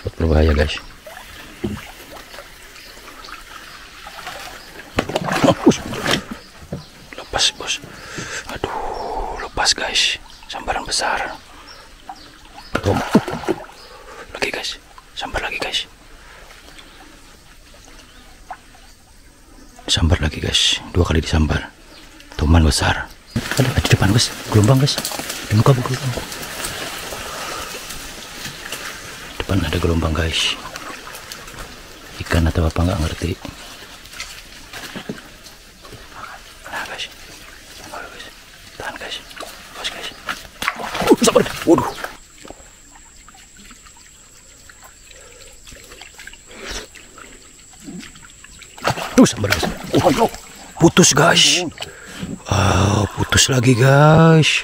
Spot berbahaya guys. Lepas bos. Aduh, lepas guys. Sambaran besar. Tom. Lagi guys. Sambar lagi guys. Sambar lagi guys. 2 kali disambar. Toman besar. Ada di depan guys. Gelombang guys. Di muka gelombang. Depan ada gelombang guys. Ikan atau apa nggak ngerti. Nah guys. Tahan guys. Awas guys. Sabar. Waduh. Sambar guys. Oh, putus guys. Putus lagi guys.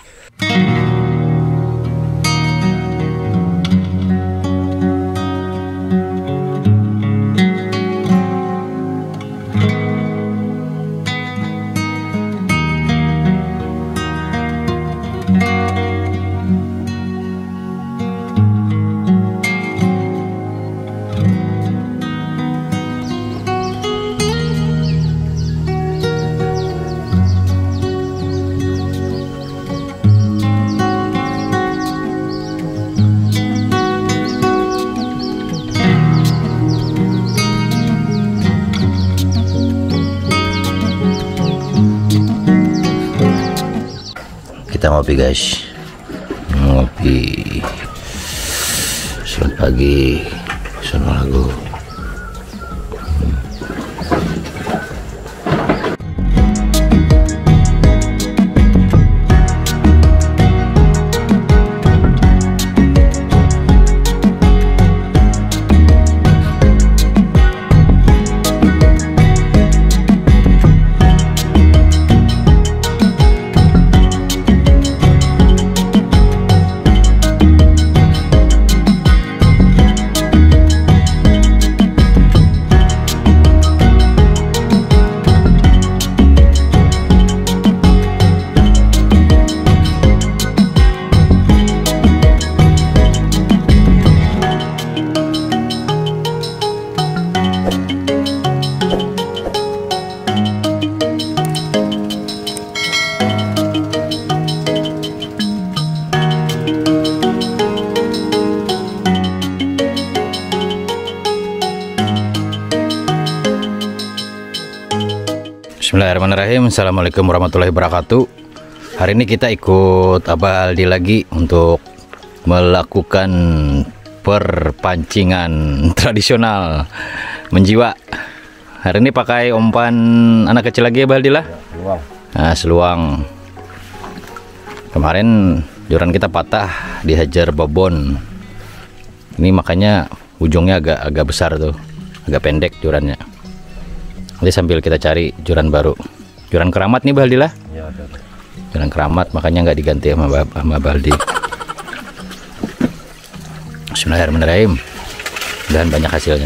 Kita ngopi guys, ngopi selamat pagi, selamat lagu. Bismillahirrahmanirrahim. Assalamualaikum warahmatullahi wabarakatuh. Hari ini kita ikut Abah Aldi lagi untuk melakukan perpancingan tradisional menjiwa. Hari ini pakai umpan anak kecil lagi ya Abah Aldi lah. Nah, seluang. Kemarin joran kita patah dihajar babon. Ini makanya ujungnya agak besar tuh, agak pendek jorannya. Nanti sambil kita cari joran baru, joran keramat nih Baldi lah. Ya, joran keramat makanya nggak diganti sama Baldi. Bismillahirrahmanirrahim. Dan banyak hasilnya.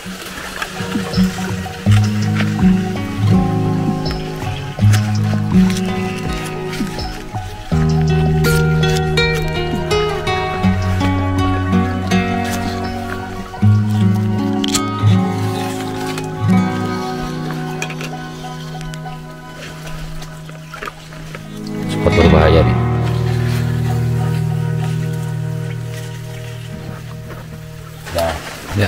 Spot berbahaya nih. Ya.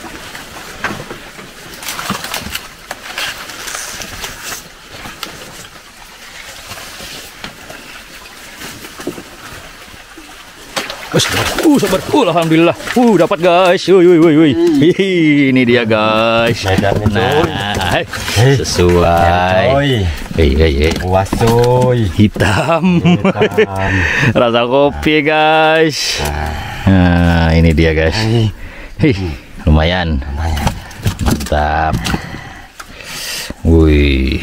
Sabar. Alhamdulillah. Dapat guys. Ini dia guys. Nah, sesuai. Wasoy. Hitam. Rasa kopi guys. Nah, ini dia guys. Lumayan. Mantap. Wih.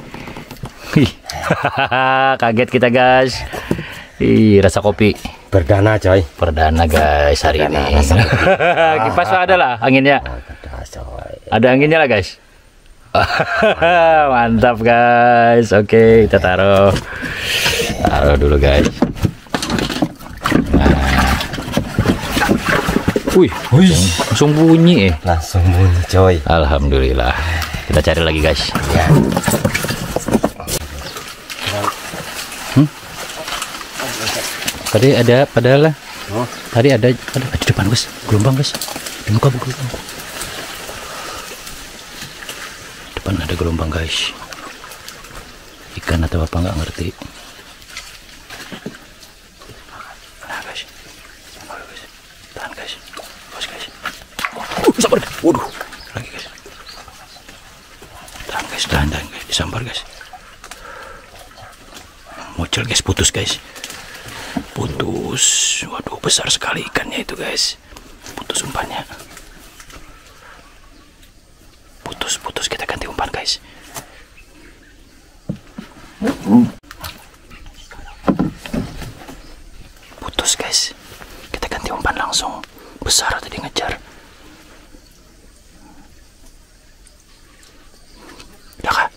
Kaget kita guys. Rasa kopi. Perdana coy. Perdana guys hari ini. Kipas ada lah anginnya. Ada anginnya lah guys. Mantap guys. Oke, kita taruh dulu guys. Nah. Wih, langsung bunyi Langsung bunyi coy. Alhamdulillah. Kita cari lagi guys. Ya. Tadi ada padahal lah. Tadi ada di depan guys, gelombang guys. Di muka gelombang. Depan ada gelombang guys. Ikan atau apa nggak ngerti. Nah guys, tahan guys, bos guys. Sabar, waduh, lagi guys. Tahan guys, disambar guys. Muncul guys, putus guys. Putus, waduh besar sekali ikannya itu guys. Putus umpannya. Putus, kita ganti umpan guys. Putus guys, kita ganti umpan langsung. Besar tadi ngejar. Udah kah?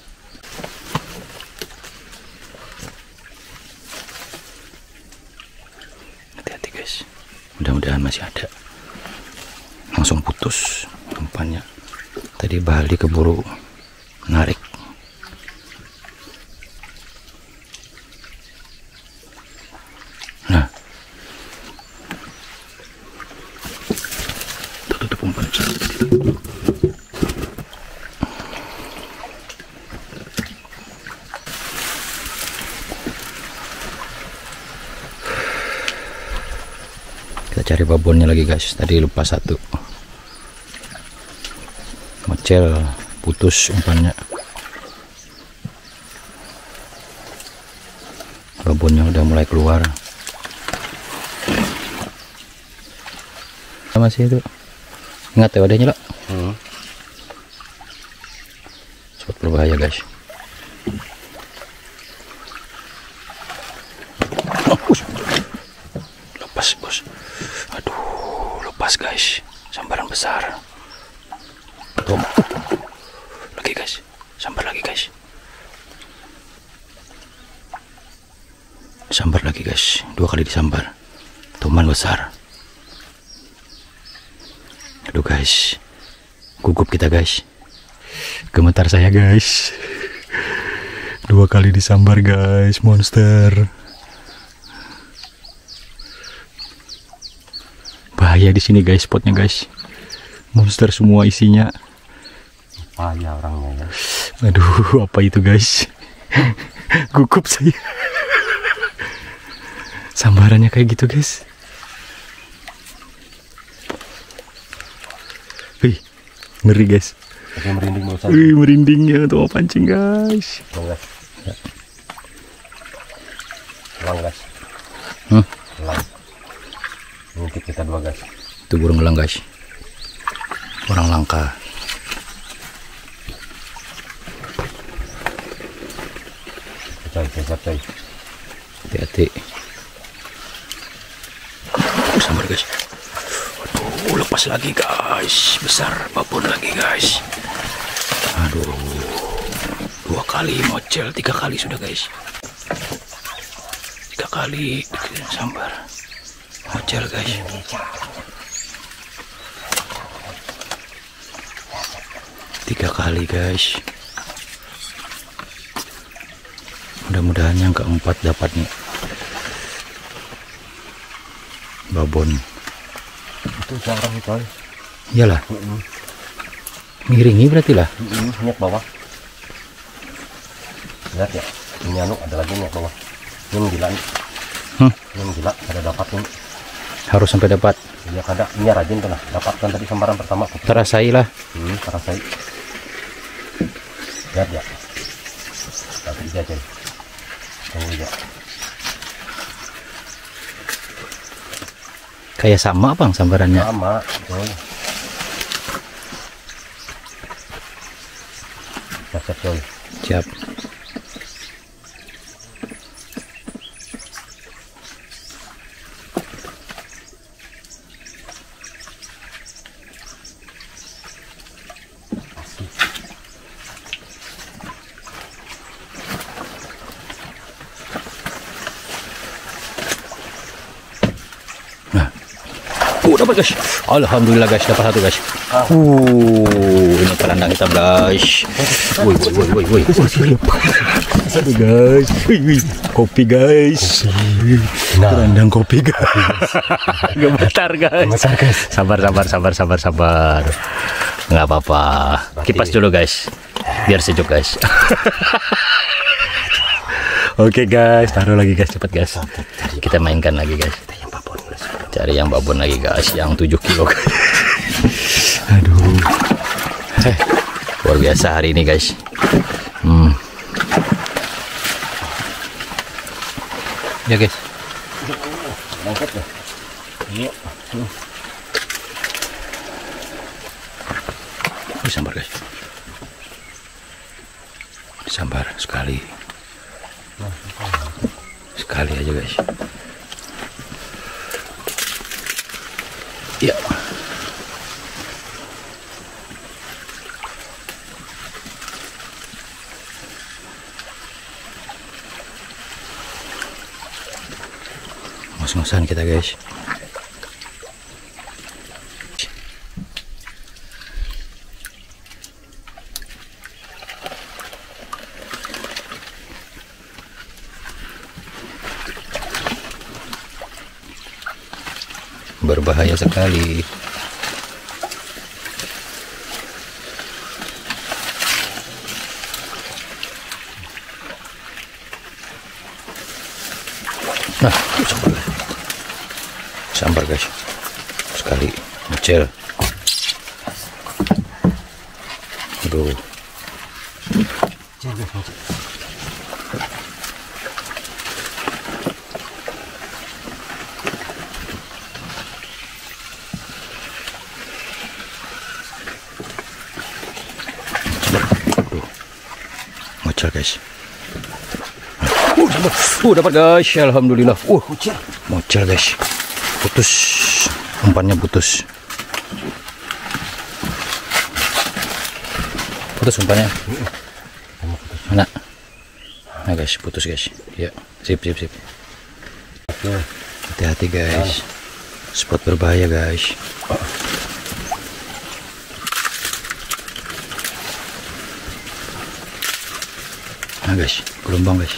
Hati-hati guys, mudah-mudahan masih ada. Langsung putus umpannya. Tadi Bali keburu narik. Nah, tutup umpan. Kita cari babonnya lagi guys. Tadi lupa satu. Mocel, putus umpannya. Babonnya udah mulai keluar. Masih itu. Ingat ya wadahnya lah. Spot berbahaya guys. Lepas bos. Aduh, lepas guys. Sambaran besar. Lagi guys, sambar lagi guys. Sambar lagi guys, 2 kali disambar. Tuman besar. Aduh guys, gugup kita guys. Gemetar saya guys. 2 kali disambar guys, monster. Bahaya di sini guys, spotnya guys. Monster semua isinya. Bahaya orangnya ya. Aduh, apa itu guys? Gugup saya. Sambarannya kayak gitu guys. Wih, ngeri guys. Merinding mau Wih, merindingnya tuh mau pancing guys. Elang guys. Elang. Mungkin kita 2 guys. Itu burung elang guys. Orang langka. Coy. Hati-hati. Sambar guys. Waduh, lepas lagi guys. Besar babon lagi guys. Aduh, 2 kali mocel, 3 kali sudah guys. 3 kali sambar mocel guys. Tiga kali guys. Mudah-mudahan yang keempat dapat nih babon. Itu jarang itu. Iyalah. Miringi berarti lah. Lihat bawah. Lihat ya. Ini anu ada lagi nih bawah. Ini gila nih. Ini gila ada dapat nih. Harus sampai dapat. Iya kada. Ini rajin tuh lah. Dapatkan tadi sambaran pertama. Terasai lah. Terasai. Lihat ya. Tapi dia coy. Tunggu ya. Kayak sama bang sambarannya. Sama coy. Siap coy. Siap. Dapat guys. Alhamdulillah guys, dapat satu guys. Ini kerandang hitam guys. Woi. Satu guys. Wih. Kopi guys. Kerandang kopi guys. Gemetar guys. Sabar. Nggak apa-apa. Kipas dulu guys. Biar sejuk guys. Oke guys, taruh lagi guys, cepat guys. Kita mainkan lagi guys. Cari yang babon lagi guys, yang 7 kilo guys. Aduh. Luar biasa hari ini guys. Ya guys. Disambar guys. Disambar sekali aja guys. Ya. Ngos-ngosan kita guys. Berbahaya sekali. Nah, sambar guys. Sekali kecil. Aduh. Ngocel guys. Dapat guys, alhamdulillah. Ngocel guys. Putus, umpannya putus. Putus umpannya. Mana? Nah guys, putus guys. Ya, sip. Hati-hati guys. Spot berbahaya guys. Nah guys, gelombang guys.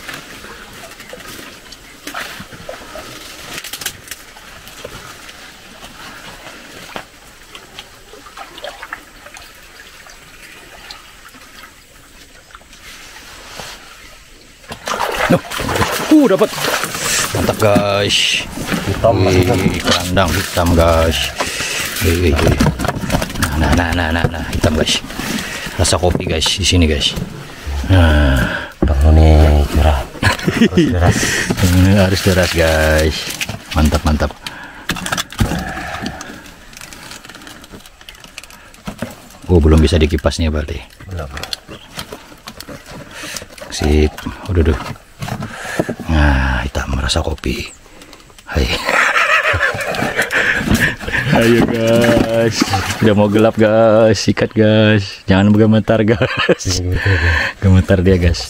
Dapat. Mantap guys. Kerandang hitam guys. Nah, hitam guys. Rasa kopi guys di sini guys. Nah, ini cerah. Harus deras guys. Mantap. Belum bisa dikipas nih berarti. Sip. Udah. Nah, hitam rasa kopi. Hai. Ayo guys. Udah mau gelap guys. Sikat guys. Jangan gemetar guys. Gemetar dia guys.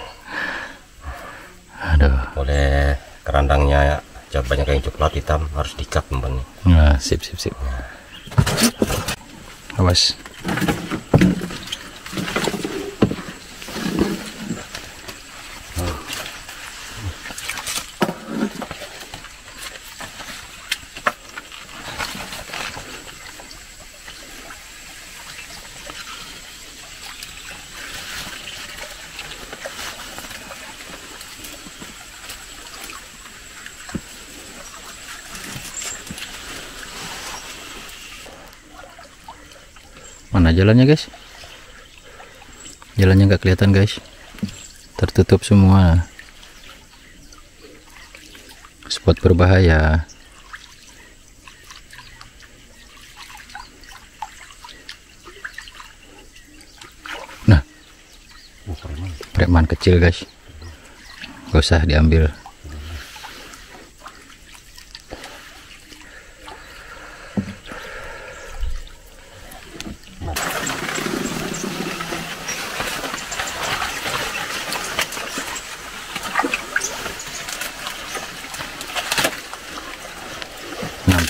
Aduh. Boleh kerandangnya ya, banyak yang coklat hitam, harus dikat umpannya. Nah, sip. Awas. Mana jalannya guys? Jalannya nggak kelihatan guys, tertutup semua. Spot berbahaya. Nah, preman kecil guys, gak usah diambil.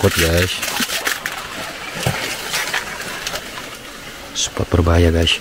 spot guys. Spot berbahaya guys.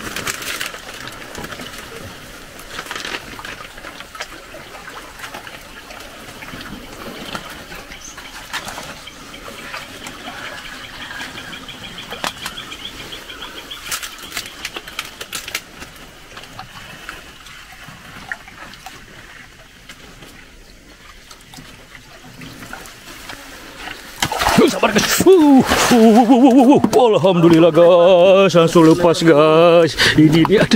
Sabar guys. Alhamdulillah guys, langsung lepas guys. Ini dia.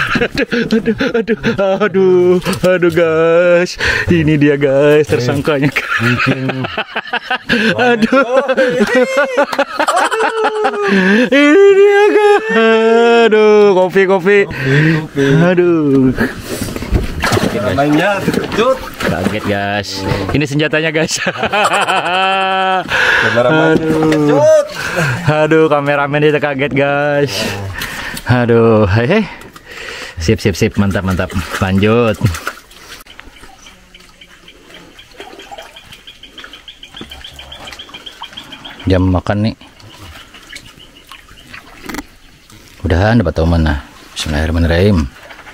Aduh guys. Ini dia guys tersangkanya. Aduh. Ini dia guys. Aduh, kopi. Aduh. Mainnya terkejut. Kaget guys. Ini senjatanya guys. Aduh, kameramen dia kaget guys. Aduh, hei. Sip, mantap. Lanjut. Jam makan nih. Udahan dapat tahu mana. Bismillahirrahmanirrahim.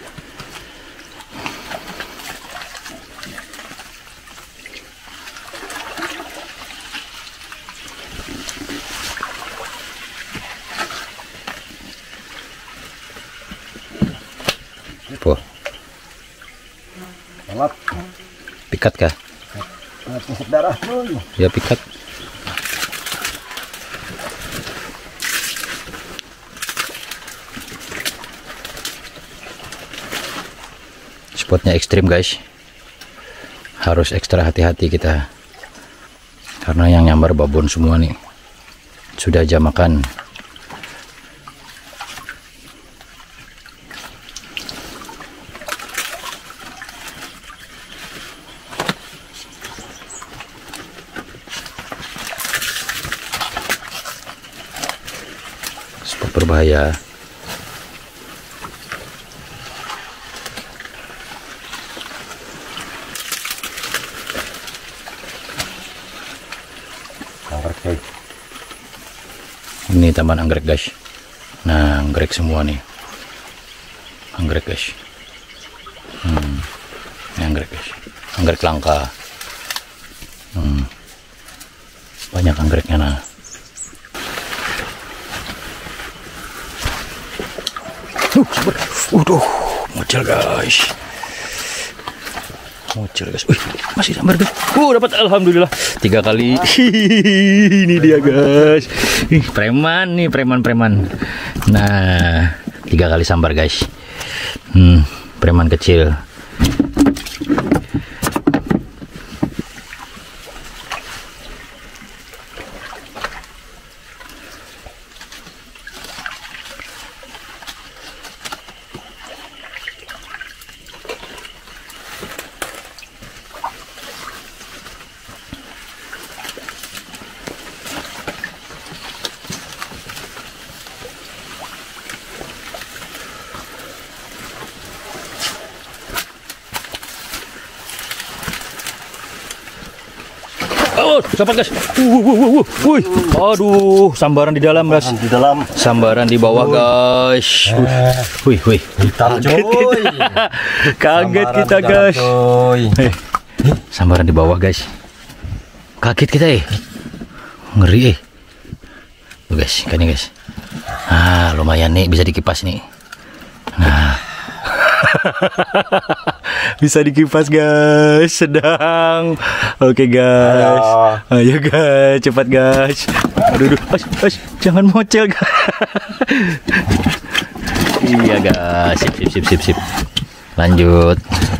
Banget. Pikat kah? Darah tuh. Ya pikat. Spotnya ekstrim guys. Harus ekstra hati-hati kita. Karena yang nyambar babon semua nih. Sudah jam makan. Spot berbahaya. Ini taman anggrek guys. Nah, anggrek semua nih. Anggrek guys. Ini anggrek guys. Anggrek langka. Banyak anggreknya nah. Waduh, mocel guys. Wih, masih sambar guys. Dapat alhamdulillah 3 kali. Ini dia guys. Preman nih, preman. Nah, 3 kali sambar guys. Preman kecil. Oh, dapat guys. Wih. Aduh, sambaran di dalam guys. Di dalam. Sambaran di bawah guys. Wih. Hitam coy. Kaget kita guys. Sambaran di bawah guys. Kaget kita Ngeri Tuh guys, kan nih guys. Lumayan nih, bisa dikipas nih. Nah. Bisa dikipas guys, sedang. Oke guys. Ayo guys, cepat guys. Aduh, jangan mocel guys. Iya guys, sip. Lanjut.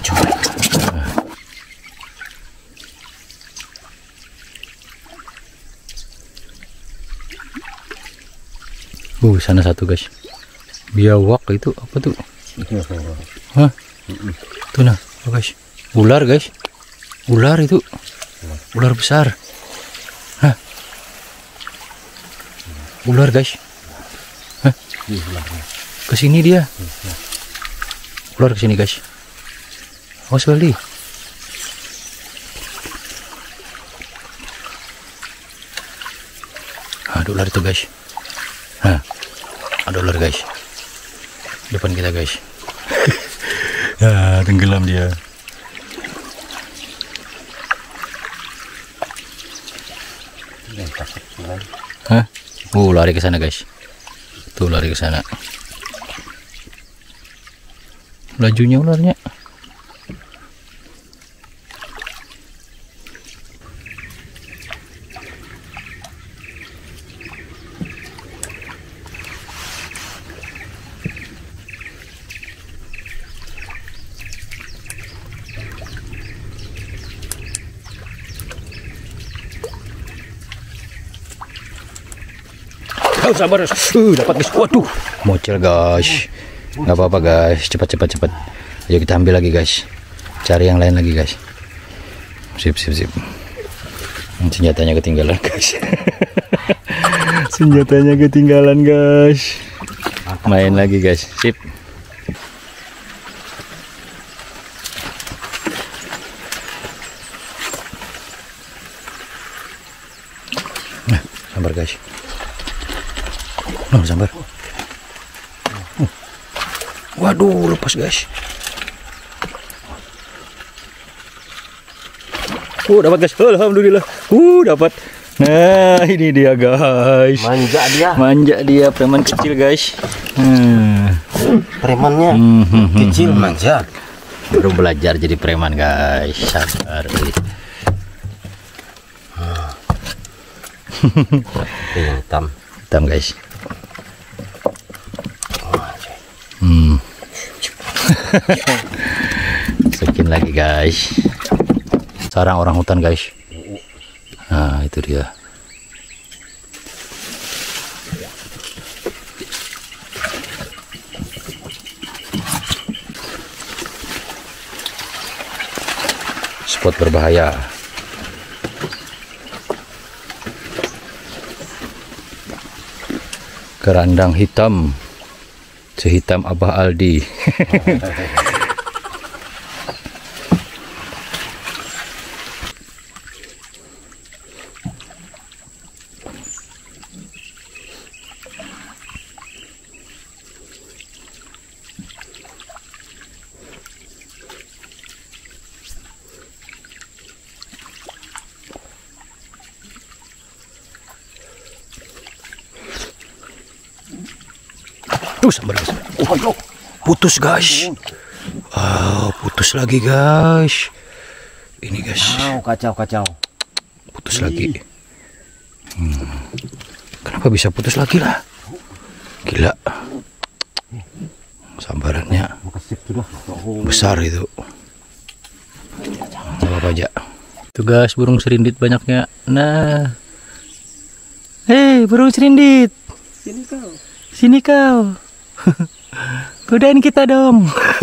Sana satu guys. Biawak itu apa tuh? Hah? Tuh nah, guys. Ular guys. Ular itu. Ular besar. Hah? Ular guys. Hah? Kesini dia. Ular kesini guys. Awas kali. Ada ular itu guys. Nah, ada ular guys. Depan kita guys. Ah, tenggelam dia. Hah? Lari ke sana guys. Tuh lari ke sana. Lajunya ularnya. Oh, sabar. Dapat guys. Waduh, mocel guys. Nggak apa-apa guys. Cepat. Ayo kita ambil lagi guys. Cari yang lain lagi guys. Sip. Senjatanya ketinggalan guys. Senjatanya ketinggalan guys. Main lagi guys. Sip. Nah, sabar guys. Oh, sambar. Waduh, lepas guys. Dapat guys. Alhamdulillah. Dapat. Nah, ini dia guys. Manja dia preman kecil guys. Premannya kecil manja. Baru belajar jadi preman guys. Sabar. Hitam guys. Skin lagi guys. Sarang orang hutan guys. Nah, itu dia. Spot berbahaya. Kerandang hitam. Sehitam Abah Aldi. Sambar guys. Putus guys. Putus lagi guys. Ini guys. Kacau. Putus lagi. Kenapa bisa putus lagi lah? Gila. Sambarannya besar itu. Apa aja. Tuh guys, burung serindit banyaknya. Nah. Hei, burung serindit. Sini kau. Godain kita dong.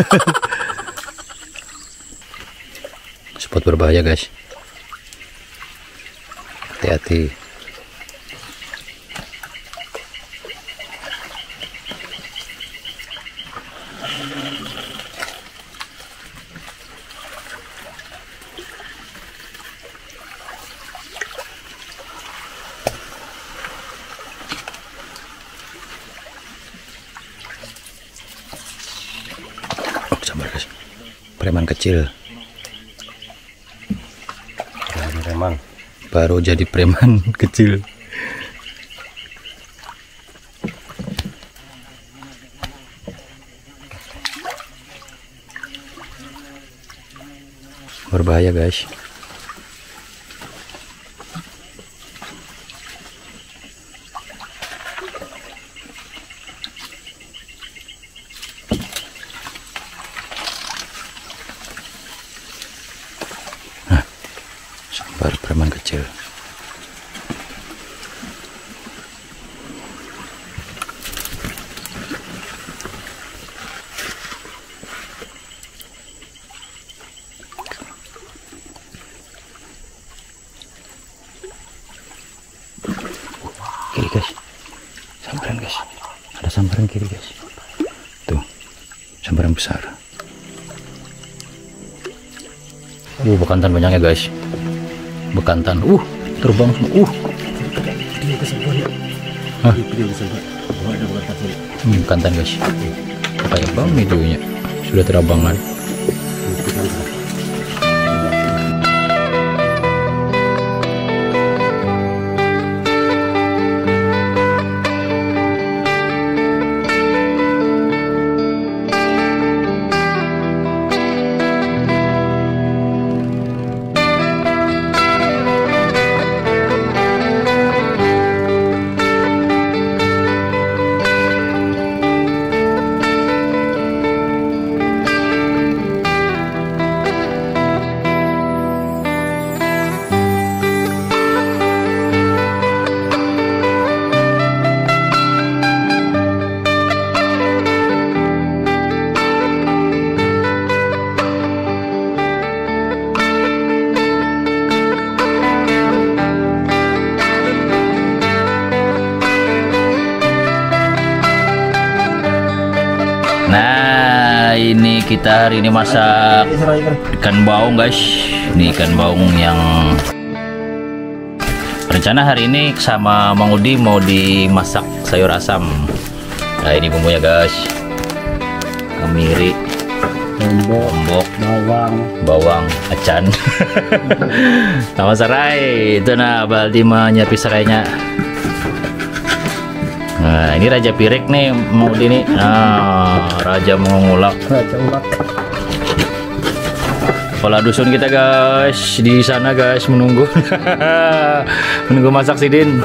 Spot berbahaya guys. Hati-hati. Sabar guys. Preman kecil. Baru jadi preman kecil. Berbahaya guys. Sambar preman kecil. Kiri guys, sambaran guys, ada sambaran kiri guys, tuh sambaran besar. Bekantan banyaknya guys, bekantan, terbang semua, Pilih ke sebuah ya. Hah? Pilih ke sebuah. Oh, ada buat tadi. Kantan guys. Kayak bang videonya sudah terabangan. Nah, ini kita hari ini masak ikan baung guys. Ini ikan baung yang rencana hari ini sama Mang Udi mau dimasak sayur asam. Nah, ini bumbunya guys. Kemiri, lombok, bawang, acan, sama serai. Itu nah Baldi menyiapin serainya. Nah, ini Raja Pirik nih mau di nih. Nah, Raja mengulak. Raja ulak. Kepala dusun kita guys di sana guys menunggu menunggu masak sidin.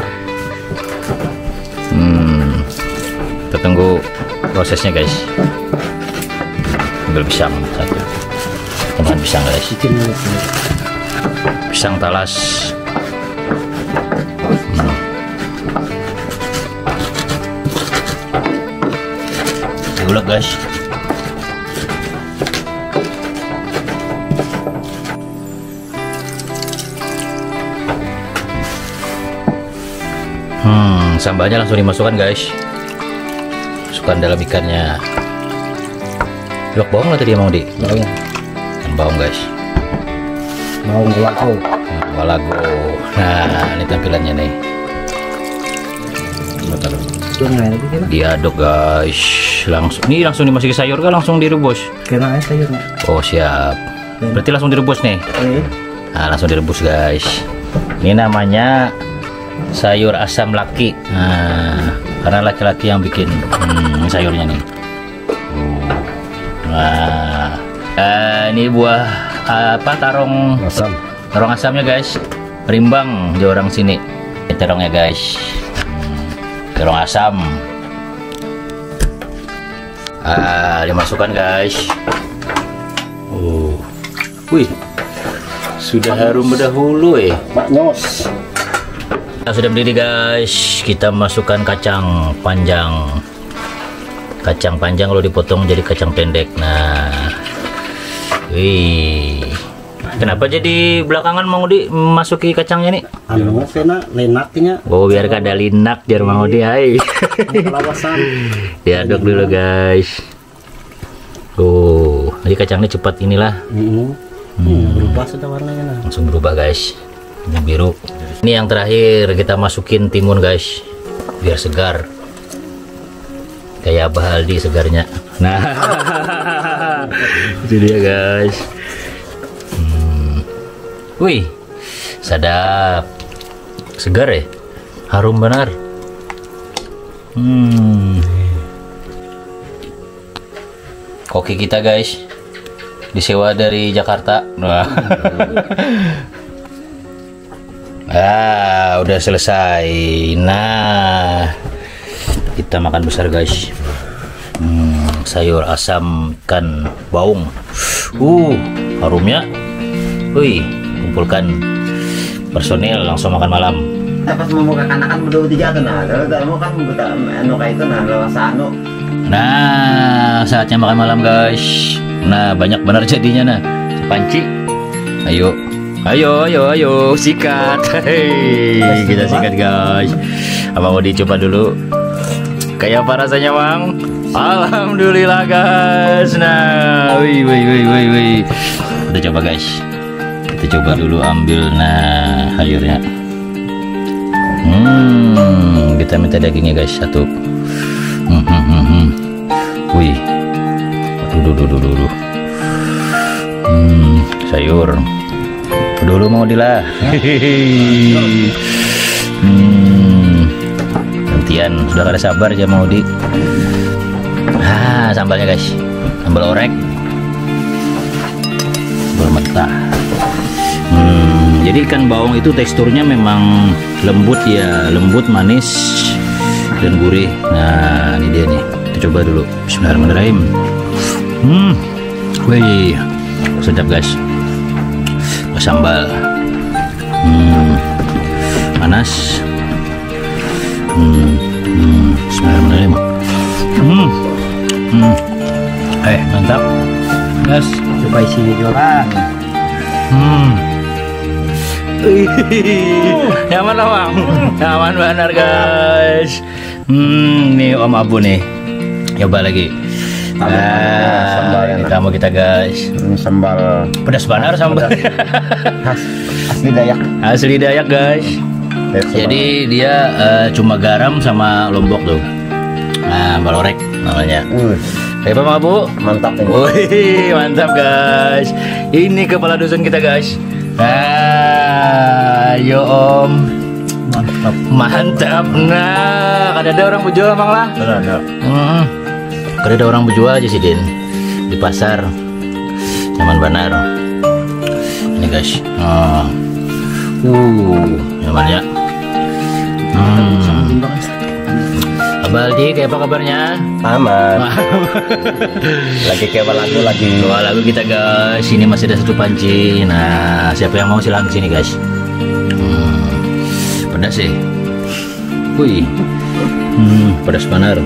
Kita tunggu prosesnya guys. Ambil pisang satu. Teman pisang guys. Pisang talas. Diulek guys. Sambalnya langsung dimasukkan guys. Masukkan dalam ikannya. Blok bawang lah tadi mau di. Bawang. Ikan baung guys. Bawang walago. Walago. Nah, ini tampilannya nih. Diaduk guys. Langsung dimasuki sayur kah langsung direbus? Kena sayurnya. Oh siap. Berarti langsung direbus nih. Nah, langsung direbus guys. Ini namanya sayur asam laki. Nah, karena laki-laki yang bikin sayurnya nih. Nah, ini buah apa tarong Asam. Tarong asamnya guys. Rimbang di orang sini. Ini terongnya guys. Terong asam. Dimasukkan guys. Wih, sudah harum berdahulu ya. Maknyos. Nah, sudah berdiri guys. Kita masukkan kacang panjang. Kacang panjang kalau dipotong jadi kacang pendek. Nah, wih. Kenapa jadi belakangan mau dimasuki kacangnya nih? Anu kena lenaknya. Oh, biar kada linak biar mau di hai. Lawasan. Diaduk dulu guys. Oh, jadi kacangnya cepat inilah. Berubah sudah warnanya nah. Langsung berubah guys. Ini biru. Ini yang terakhir kita masukin timun guys. Biar segar. Kayak Abah Aldi segarnya. Nah, itu dia guys. Wih, sadap, segar ya, harum benar. Koki kita guys, disewa dari Jakarta. Udah selesai. Nah, kita makan besar guys. Sayur asam ikan baung. Harumnya. Wih, kumpulkan personil langsung makan malam. Pas mau kanakan udah tiga tuh nah, mau kan buka anu kayak itu nah, anu. Nah, saatnya makan malam guys. Nah, banyak benar jadinya nah. Panci. Ayo, sikat. Hei, kita sikat guys. Abang mau dicoba dulu. Kayak apa rasanya, Bang? Alhamdulillah guys. Nah, wih. Kita coba guys. Kita coba dulu ambil nah sayurnya. minta dagingnya guys, satu. Wih, aduh. Sayur. Dulu mau dilah. Gantian, sudah kada sabar aja mau di. Sambalnya guys, sambal orek, sambal mentah. Jadi ikan baung itu teksturnya memang lembut ya, lembut, manis, dan gurih. Nah, ini dia nih. Kita coba dulu. Bismillahirrahmanirrahim. Wih, sedap guys. Sambal. Panas. Bismillahirrahmanirrahim. Mantap. Guys, coba isi joran. Nyaman bang, nyaman benar guys. Nih Om Abu nih, coba lagi. Ini tamu kita guys. Sambal pedas benar sambal. Asli Dayak. Asli Dayak guys. Jadi dia cuma garam sama lombok tuh. Sambal orek namanya. Kayak apa Bang Abu? Mantap ini. Wih, mantap guys. Ini kepala dusun kita guys. Ayo Om. Mantap. Nah, ada orang berjual Bang lah. Ada. Ada orang berjual aja sih Din di pasar. Nyaman benar. Ini guys. Nyaman ya. Baldi, kayak apa kabarnya? Aman. Lagi kayak lagu lagi. Lagu kita guys. Ini masih ada satu panci. Nah, siapa yang mau silahkan sini guys. Pedas sih. Wih. Pedas benar.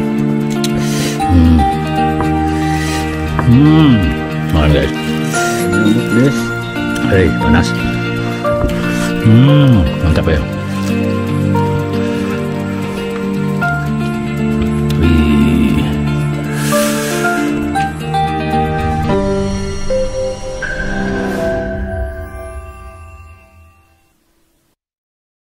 Makan guys. Hei, panas. Mantap ya.